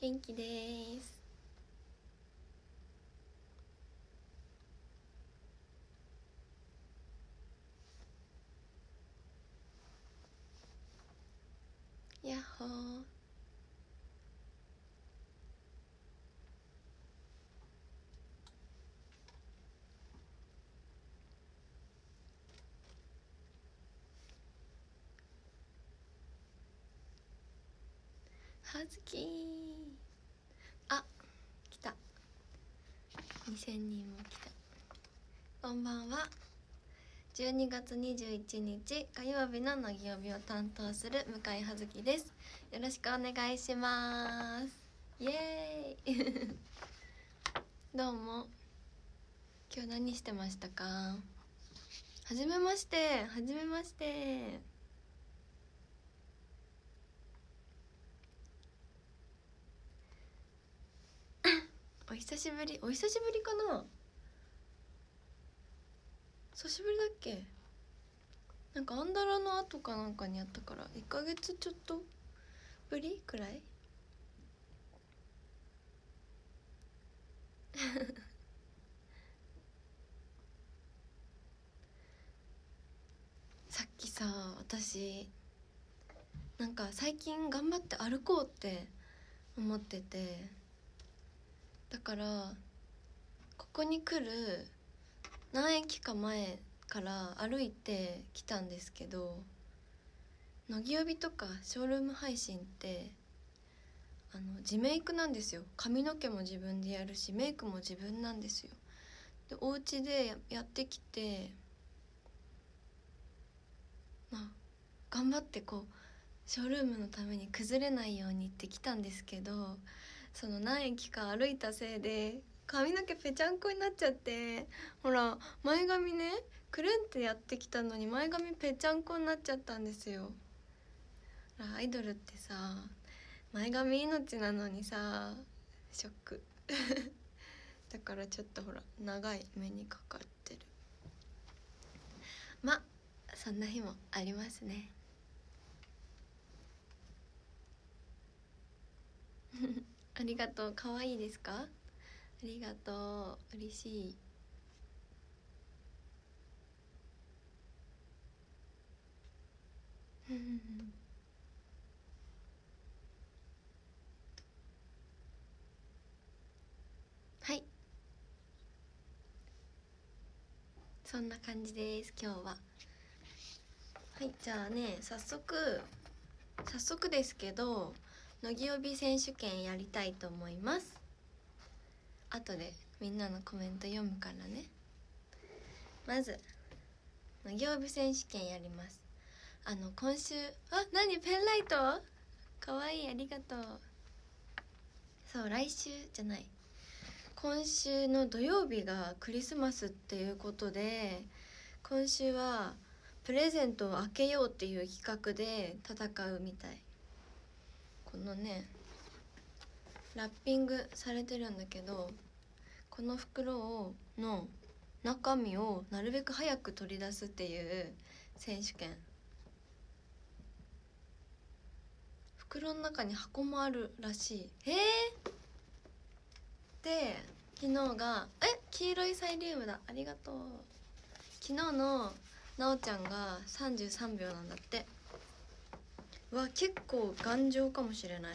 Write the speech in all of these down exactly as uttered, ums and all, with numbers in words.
元気でーす。やっほー。はずきー。あ、来た。にせんにんも来た。こんばんは。じゅうにがつにじゅういちにち火曜日の乃木曜日を担当する向井葉月です。よろしくお願いします。イエーイどうも。今日何してましたか？はじめまして。はじめまして。お久しぶり。お久しぶりかな？久しぶりだっけ？なんかアンダラの後かなんかにやったからいっかげつちょっとぶりくらいさっきさ、私なんか最近頑張って歩こうって思ってて、だからここに来る何駅か前から歩いてきたんですけど、乃木曜日とかショールーム配信ってあの自メイクなんですよ。髪の毛も自分でやるしメイクも自分なんですよ。でお家で や, やってきてまあ頑張ってこうショールームのために崩れないようにって来たんですけど、その何駅か歩いたせいで髪の毛ぺちゃんこになっちゃって、ほら前髪ねくるんってやってきたのに前髪ぺちゃんこになっちゃったんですよ。アイドルってさ前髪命なのにさショックだからちょっとほら長い目にかかってる。まそんな日もありますねありがとう。可愛いですか？ありがとう。嬉しいはい、そんな感じです今日は。はい、じゃあね早速早速ですけど乃木帯選手権やりたいと思います。後でみんなのコメント読むからね。まず乃木帯選手権やります。あの今週あ何ペンライトかわいい、ありがとう。そう来週じゃない今週の土曜日がクリスマスっていうことで、今週はプレゼントを開けようっていう企画で戦うみたい。このねラッピングされてるんだけど、この袋をの中身をなるべく早く取り出すっていう選手権。袋の中に箱もあるらしい。えー、で昨日がえ黄色いサイリウムだ、ありがとう。昨日のなおちゃんがさんじゅうさんびょうなんだって。うわ結構頑丈かもしれない。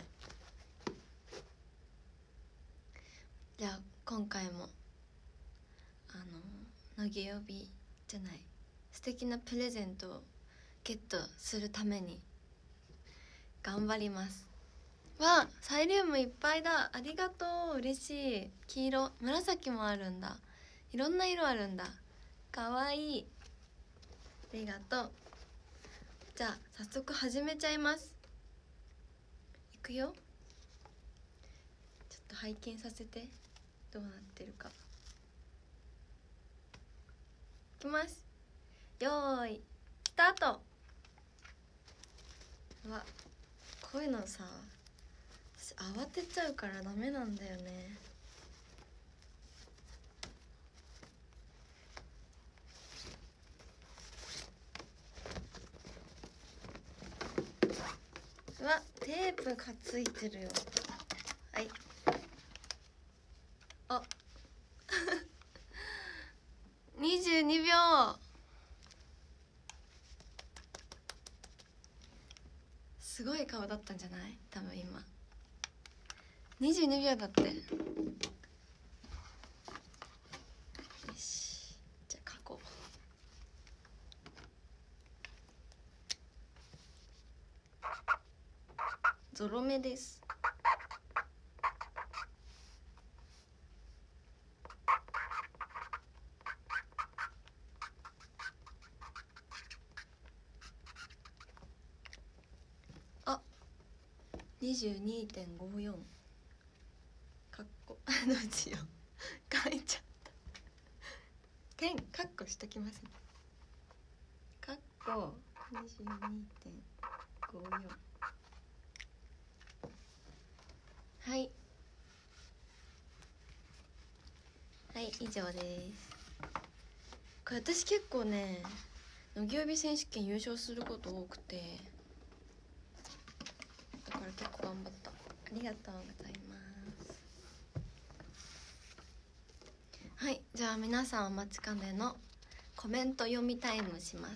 じゃあ今回もあの乃木帯じゃない素敵なプレゼントをゲットするために頑張ります。わサイリウムいっぱいだ、ありがとう。嬉しい。黄色紫もあるんだ、いろんな色あるんだ、かわいい、ありがとう。じゃあ早速始めちゃいます。いくよ。ちょっと拝見させてどうなってるか。いきます。よーいスタート。うわこういうのさ慌てちゃうからダメなんだよね。うわテープがついてるよ。 はい。あにじゅうにびょう。すごい顔だったんじゃない？多分今にじゅうにびょうだって。よし、じゃあ書こう。ゾロ目です。あ、にじゅうにてんごよん。かっこどうしよう書いちゃった。点カッコしときますね。カッコにじゅうにてんごよん。はいはい以上です。これ私結構ね乃木帯選手権優勝すること多くて、だから結構頑張った。ありがとうございます。はい、じゃあ皆さんお待ちかねのコメント読みタイムします。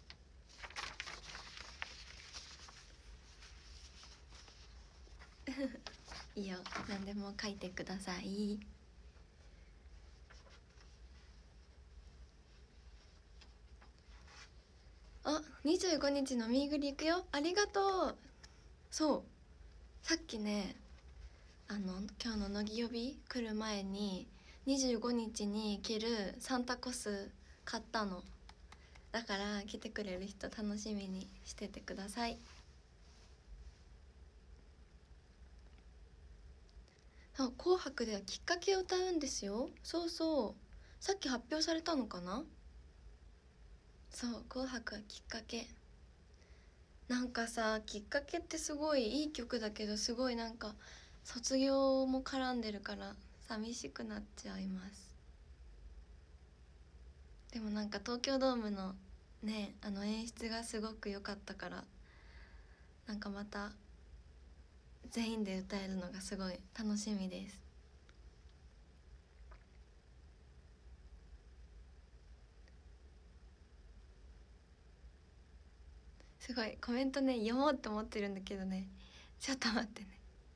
いいよ、何でも書いてください。あ、にじゅうごにち飲みぐり行くよ。ありがとう。そうさっきね、あの今日の乃木呼び来る前ににじゅうごにちに着るサンタコス買ったの。だから来てくれる人楽しみにしててください。そう紅白ではきっかけを歌うんですよ。そうそう、さっき発表されたのかな。そう紅白はきっかけ。なんかさ、きっかけってすごいいい曲だけど、すごいなんか卒業も絡んでるから寂しくなっちゃいます。でもなんか東京ドームのね、あの演出がすごく良かったから、なんかまた全員で歌えるのがすごい楽しみです。すごいコメントね読もうって思ってるんだけどね、ちょっと待ってね。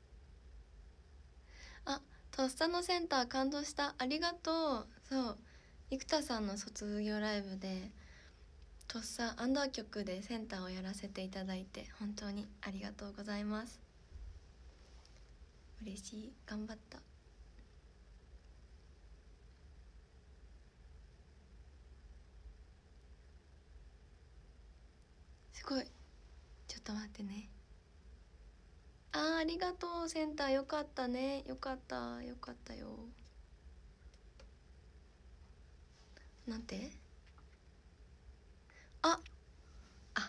あ、とっさのセンター感動した、ありがとう。そう生田さんの卒業ライブでとっさアンダー曲でセンターをやらせていただいて本当にありがとうございます。嬉しい、頑張った。すごい、ちょっと待ってね。あー、ありがとうセンター、よかったね、よかったよかったよ。なんて、ああ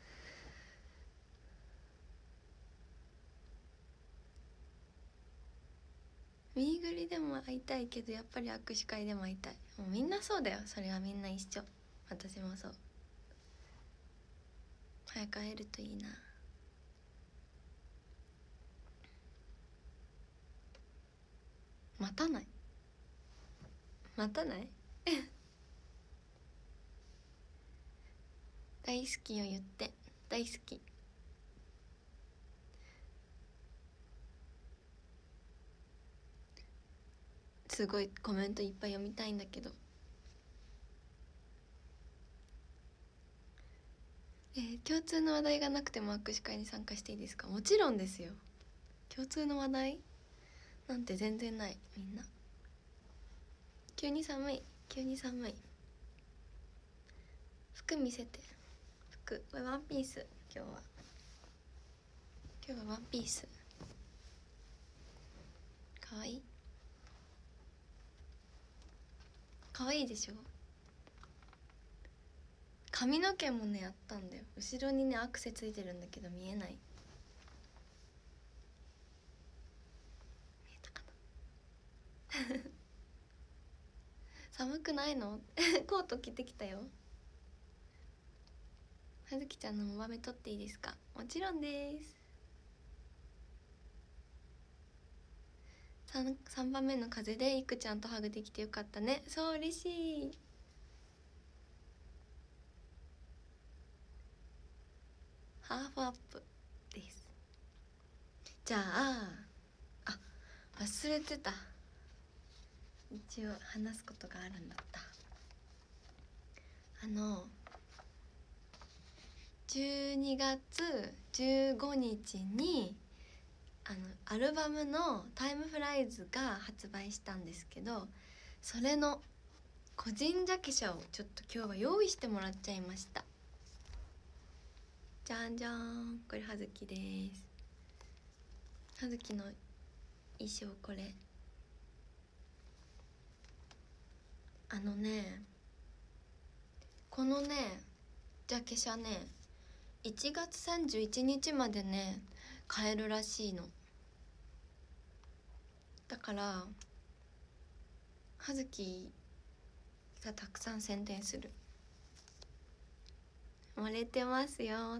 ミーグリでも会いたいけど、やっぱり握手会でも会いたい。もうみんなそうだよ、それはみんな一緒。私もそう。早く会えるといいな。待たない待たない大好きを言って。大好き。すごいコメントいっぱい読みたいんだけど、えー、共通の話題がなくても握手会に参加していいですか。もちろんですよ。共通の話題なんて全然ない。みんな急に寒い、急に寒い。服見せて。服、これワンピース。今日は今日はワンピース。かわいい、かわいいでしょ。髪の毛もねやったんだよ。後ろにねアクセついてるんだけど見えない。見えたかな寒くないのコート着てきたよ。はずきちゃんのモバメ撮っていいですか。もちろんです。 3, 3番目の風でいくちゃんとハグできてよかったね。そう嬉しい。ハーフアップです。じゃああ忘れてた、一応話すことがあるんだった。あのじゅうにがつじゅうごにちにあのアルバムの「タイムフライズ」が発売したんですけど、それの個人ジャケ写をちょっと今日は用意してもらっちゃいました。じゃんじゃん、これ葉月です。葉月の衣装これ。あのねこのねジャケ写ねいちがつさんじゅういちにちまでね買えるらしいの。だから葉月がたくさん宣伝する。漏れてますよって。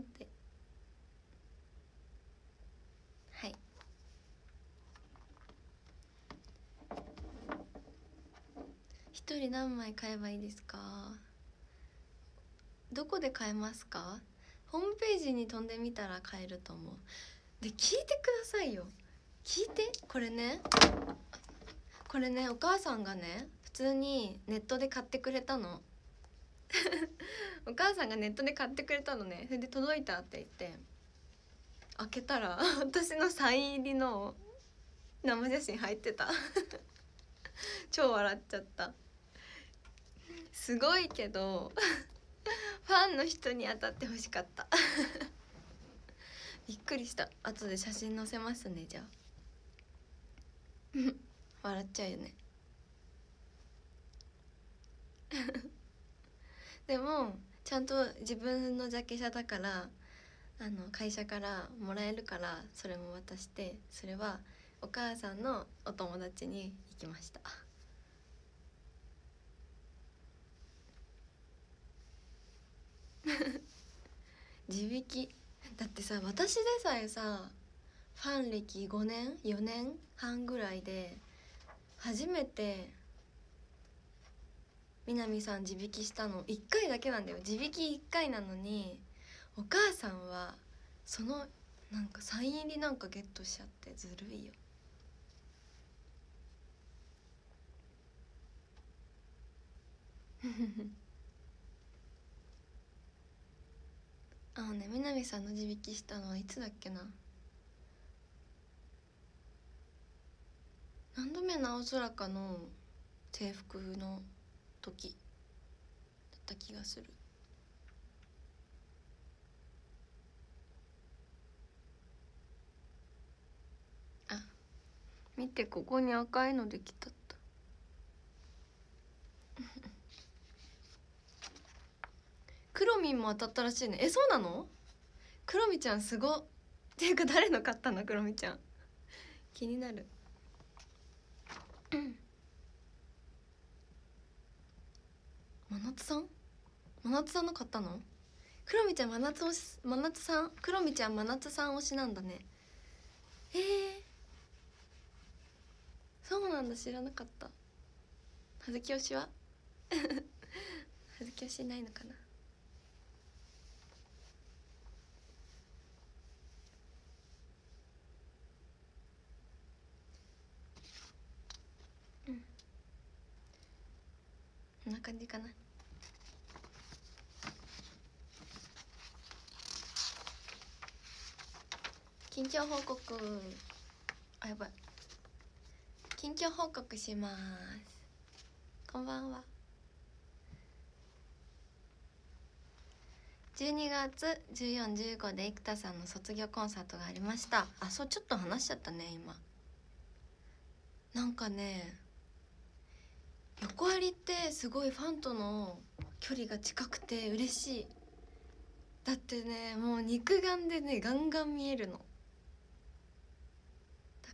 はい。一人何枚買えばいいですか？どこで買えますか？ホームページに飛んでみたら買えると思う。で聞いてくださいよ、聞いて。これねこれねお母さんがね普通にネットで買ってくれたのお母さんがネットで買ってくれたのね。それで届いたって言って開けたら私のサイン入りの生写真入ってた超笑っちゃった。すごいけどファンの人に当たってほしかったびっくりした。後で写真載せますね。じゃあ笑っちゃうよねでもちゃんと自分のジャケ写だからあの会社からもらえるから、それも渡して、それはお母さんのお友達に行きました地引きだってさ、私でさえさファン歴ごねんよねんはんぐらいで初めて南さん地引きしたのいっかいだけなんだよ。地引きいっかいなのにお母さんはそのなんかサイン入りなんかゲットしちゃって、ずるいよあのね、南さんの地引きしたのはいつだっけな。何度目の青空かの制服の時だった気がする。あ、見て、ここに赤いのできたったクロミンも当たったらしいね。え、そうなの？クロミちゃんすごっていうか、誰の買ったのクロミちゃん気になる真夏さん真夏さんの買ったの？クロミちゃん真夏推し、真夏さんクロミちゃん真夏さん推しなんだね。えー、そうなんだ、知らなかった。葉月推しは葉月推しないのかな。うん、こんな感じかな。近況報告。あ、やばい。近況報告します。こんばんは。じゅうにがつじゅうよっか、じゅうごで生田さんの卒業コンサートがありました。あ、そう、ちょっと話しちゃったね今。なんかね、横アリってすごいファンとの距離が近くて嬉しい。だってね、もう肉眼でねガンガン見えるの。だ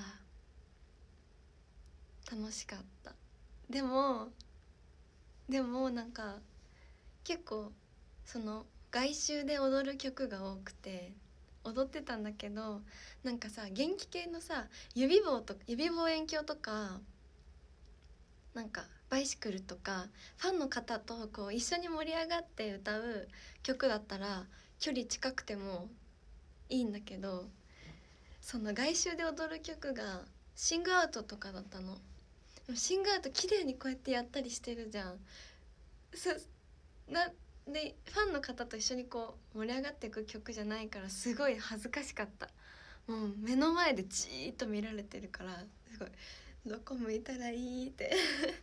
から楽しかった。でもでもなんか結構その外周で踊る曲が多くて、 踊ってたんだけど、なんかさ元気系のさ指棒と指望遠鏡とかなんかバイシクルとかファンの方とこう一緒に盛り上がって歌う曲だったら距離近くてもいいんだけど、その外周で踊る曲がシングアウトとかだったの。でもシングアウト綺麗にこうやってやったりしてるじゃん。そなでファンの方と一緒にこう盛り上がっていく曲じゃないからすごい恥ずかしかった。もう目の前でじーっと見られてるからすごいどこ向いたらいいって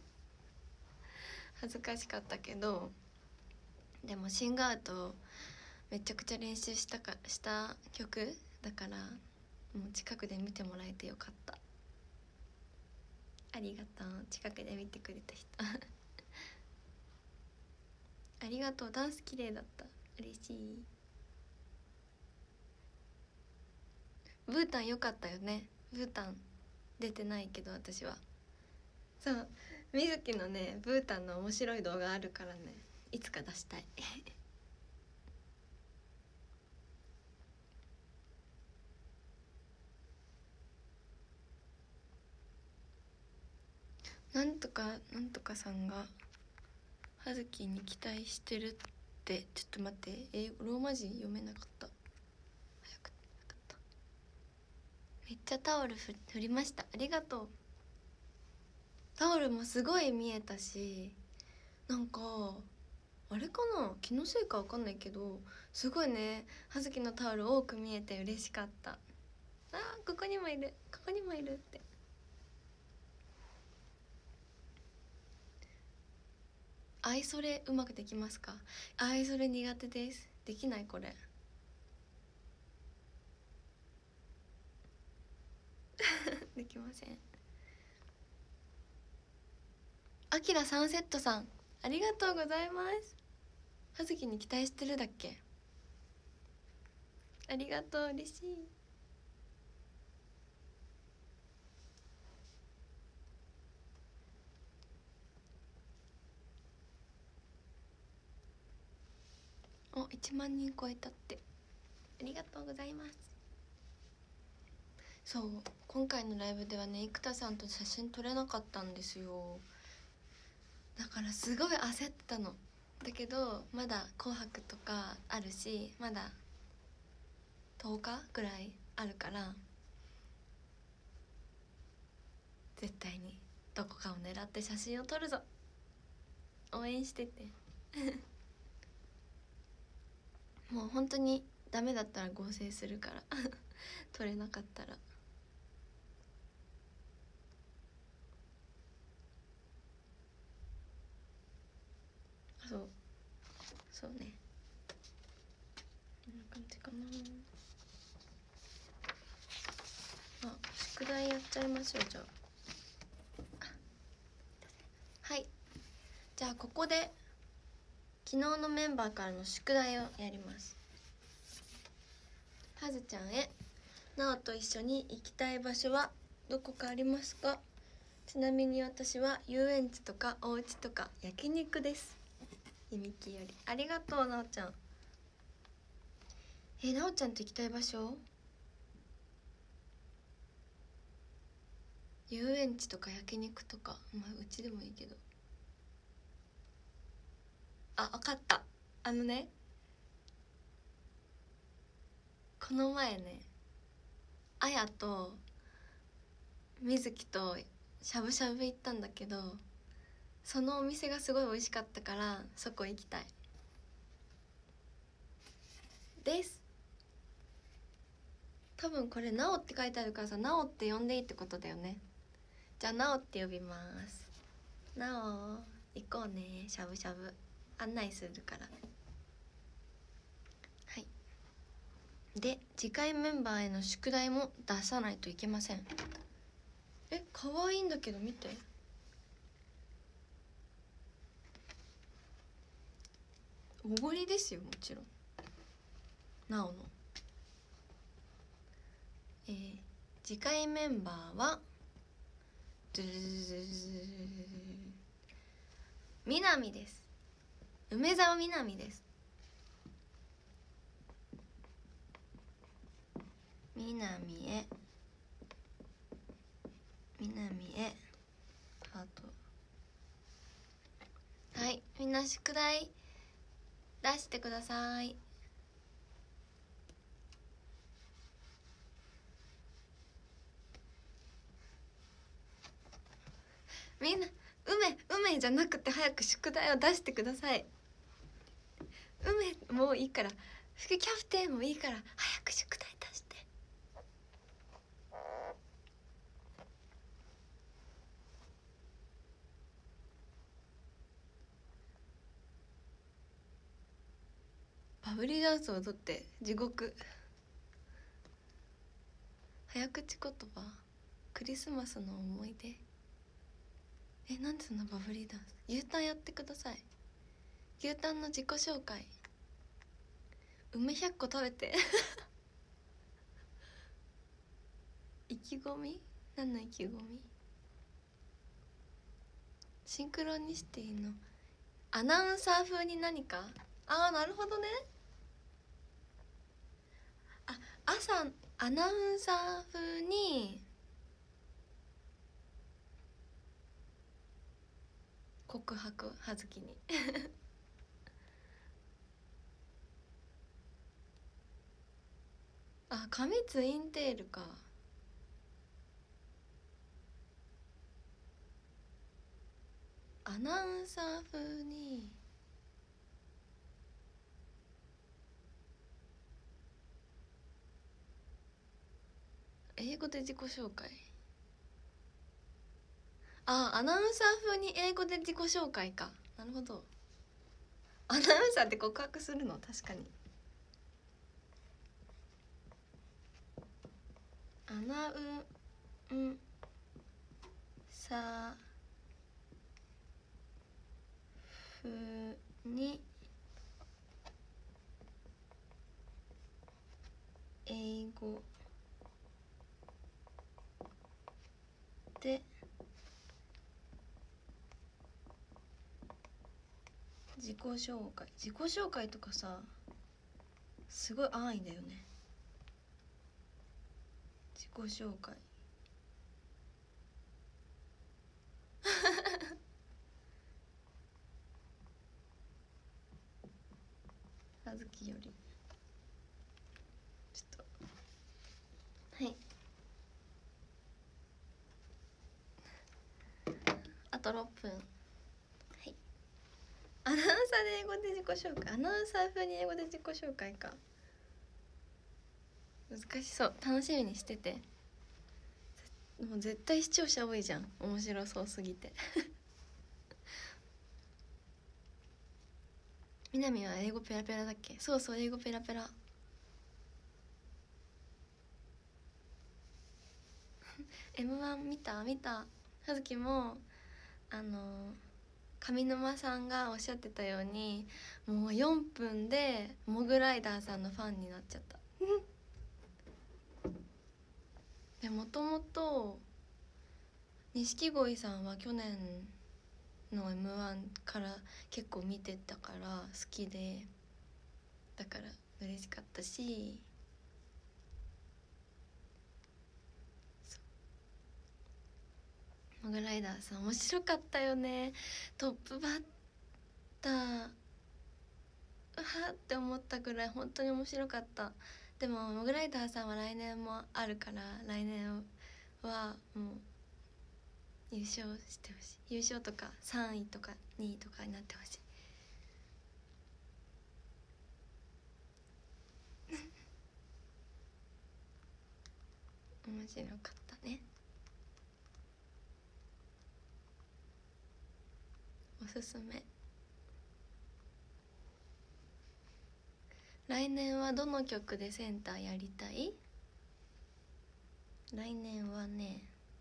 恥ずかしかったけど、でもシングアウトめちゃくちゃ練習したかした曲だからもう近くで見てもらえてよかった。ありがとう、近くで見てくれた人ありがとう、ダンス綺麗だった、嬉しい。ブータン良かったよね。ブータン出てないけど私は。そうみずきのねブータンの面白い動画あるからね、いつか出したいなんとかなんとかさんが葉月に期待してるって、ちょっと待って英語ローマ字読めなかった。早くなかった。めっちゃタオルふ振りました、ありがとう。タオルもすごい見えたし、なんかあれかな気のせいかわかんないけどすごいね葉月のタオル多く見えて嬉しかった。あーここにもいるここにもいるって。愛それうまくできますか？愛それ苦手です、できないこれできません。あきらサンセットさんありがとうございます。葉月に期待してるだっけ？ありがとう、嬉しい。おいちまんにん超えたって、ありがとうございます。そう今回のライブではね生田さんと写真撮れなかったんですよ。だからすごい焦ったのだけど、まだ「紅白」とかあるしまだとおかぐらいあるから絶対にどこかを狙って写真を撮るぞ、応援しててもう本当にダメだったら合成するから撮れなかったら。そうそうね、こんな感じかな。あ宿題やっちゃいましょう。じゃあはい、じゃあここで昨日のメンバーからの宿題をやります。はずちゃんへ、なおと一緒に行きたい場所はどこかありますか？ちなみに私は遊園地とかお家とか焼肉です。ゆみきより、ありがとうなおちゃん。えなおちゃんと行きたい場所、遊園地とか焼肉とか、まあうちでもいいけど。あ、分かった。あのねこの前ねあやとみずきとしゃぶしゃぶ行ったんだけど、そのお店がすごい美味しかったからそこ行きたいです。多分これなおって書いてあるからさ、なおって呼んでいいってことだよね。じゃあなおって呼びます。なお行こうね、しゃぶしゃぶ案内するから。はい、で次回メンバーへの宿題も出さないといけません。え可愛いんだけど見て、おごりですよもちろん。なおのえー、次回メンバーはみなみです。梅澤みなみです。 南へ南へハート。はい、みんな宿題出してください。みんな梅梅じゃなくて早く宿題を出してください。梅もういいから、副キャプテンもいいから早く宿題出して。バブリーダンスを踊って地獄。早口言葉、クリスマスの思い出。え、なんでそんなバブリーダンス。牛タンやってください。牛タンの自己紹介。梅ひゃっこ食べて意気込み、何の意気込み。シンクロニシティのアナウンサー風に何か。ああ、なるほどね。あ、朝アナウンサー風に告白、葉月にあ、髪ツインテールか。アナウンサー風に英語で自己紹介。あ、アナウンサー風に英語で自己紹介か。なるほど。アナウンサーって告白するの。確かにアナウンサー風に英語で自己紹介。自己紹介とかさ、すごい安易だよね。自己紹介あずきよりちょっと。はい、あとろっぷん。はい、アナウンサーで英語で自己紹介。アナウンサー風に英語で自己紹介か。難しそう。楽しみにしてて。もう絶対視聴者多いじゃん、面白そうすぎてみなみは英語ペラペラだっけ。そうそう、英語ペラペラエムワン 見た見た。葉月もあの上沼さんがおっしゃってたように、もうよんぷんでモグライダーさんのファンになっちゃったで、もともと錦鯉さんは去年の エムワン から結構見てたから好きで、だから嬉しかったし、モグライダーさん面白かったよね。トップバッター、うわって思ったぐらい本当に面白かった。でもモグライダーさんは来年もあるから、来年はもう優勝してほしい。優勝とかさんいとかにいとかになってほしい面白かったね。おすすめ。来年はどの曲でセンターやりたい？来年はね、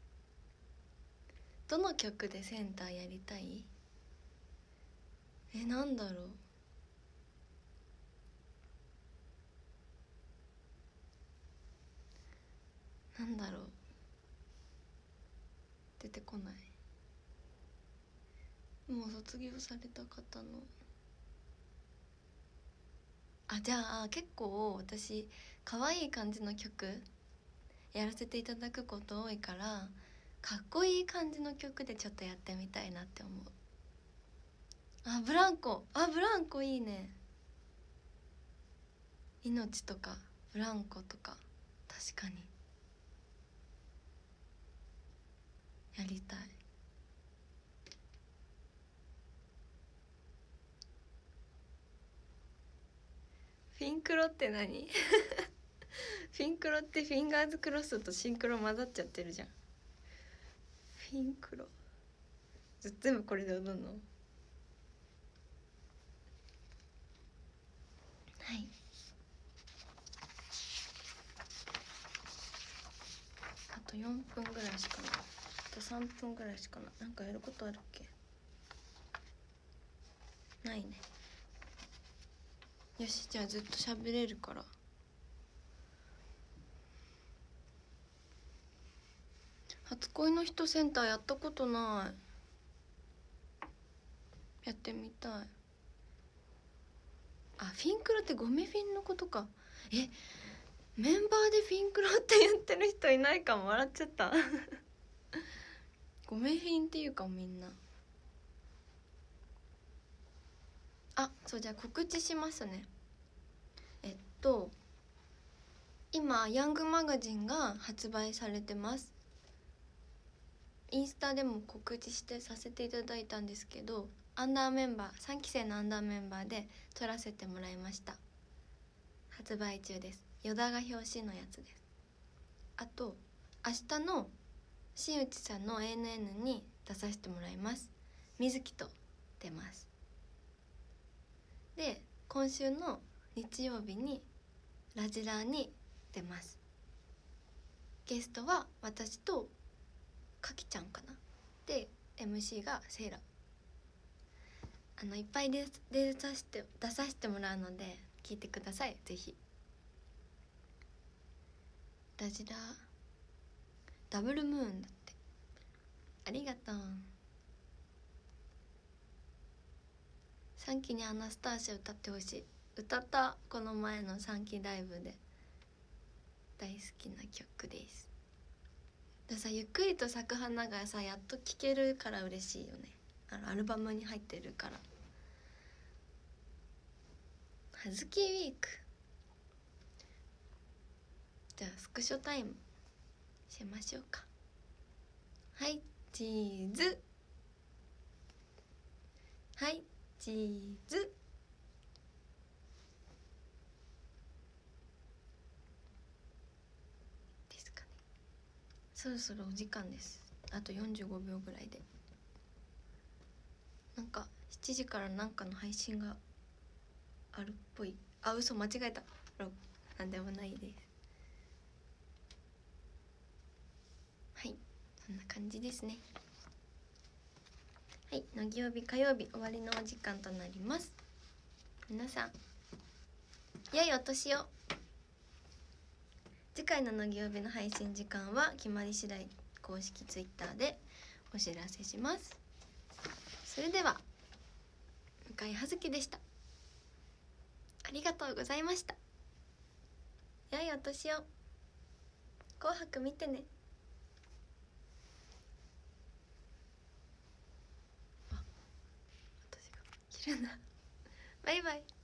どの曲でセンターやりたい？え、なんだろうなんだろう出てこない。もう卒業された方の。あ、じゃあ結構私可愛い感じの曲やらせていただくこと多いから、かっこいい感じの曲でちょっとやってみたいなって思う。あ、ブランコ、あ、ブランコいいね。命とかブランコとか確かにやりたい。フィンクロって何？フィンクロってフィンガーズクロスとシンクロ混ざっちゃってるじゃん。フィンクロ全部これで踊るの？はい。あとよんぷんぐらいしかない。あとさんぷんぐらいしかない。なんかやることあるっけ？ないね。よし、じゃあずっと喋れるから。初恋の人センターやったことない。やってみたい。あ、フィンクロってゴメフィンのことか。え、メンバーでフィンクロって言ってる人いないかも。笑っちゃったゴメフィンっていうかみんな。あ、そう、じゃあ告知しますね。えっと今ヤングマガジンが発売されてます。インスタでも告知してさせていただいたんですけど、アンダーメンバーさんき生のアンダーメンバーで撮らせてもらいました。発売中です。ヨダが表紙のやつです。あと明日の新内さんの エーエヌエヌ に出させてもらいます。水木と出ます。で今週の日曜日にラジラーに出ます。ゲストは私とかきちゃんかな。で エムシー がセイラ。あのいっぱい出出させて出させてもらうので聞いてください。ぜひ。ラジラーダブルムーンだって。ありがとう。さんきにアナスターシャ歌ってほしい。歌ったこの前のさんきライブで。大好きな曲です。でさ、ゆっくりと咲く花がさやっと聴けるから嬉しいよね。あのアルバムに入ってるから。はずきウィーク。じゃあスクショタイムしましょうか。はい、チーズ。はい、チーズ。ですかね。そろそろお時間です。あとよんじゅうごびょうぐらいで。なんかしちじからなんかの配信があるっぽい。あ、嘘、間違えた。なんでもないです。はい、そんな感じですね。はい、乃木曜日火曜日終わりのお時間となります。皆さん良いお年を。次回の乃木曜日の配信時間は決まり次第公式ツイッターでお知らせします。それでは向井葉月でした。ありがとうございました。良いお年を。紅白見てね。あ、私が切るな。バイバイ。